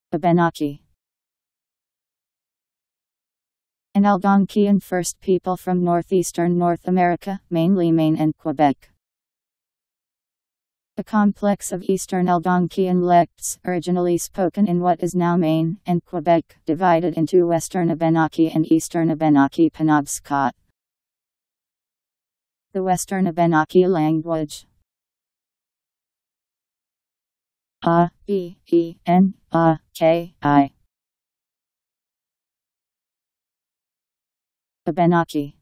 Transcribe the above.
Abenaki. An Algonquian First People from northeastern North America, mainly Maine and Quebec. A complex of Eastern Algonquian lects, originally spoken in what is now Maine and Quebec, divided into Western Abenaki and Eastern Abenaki Penobscot. The Western Abenaki language. Abenaki. Abenaki.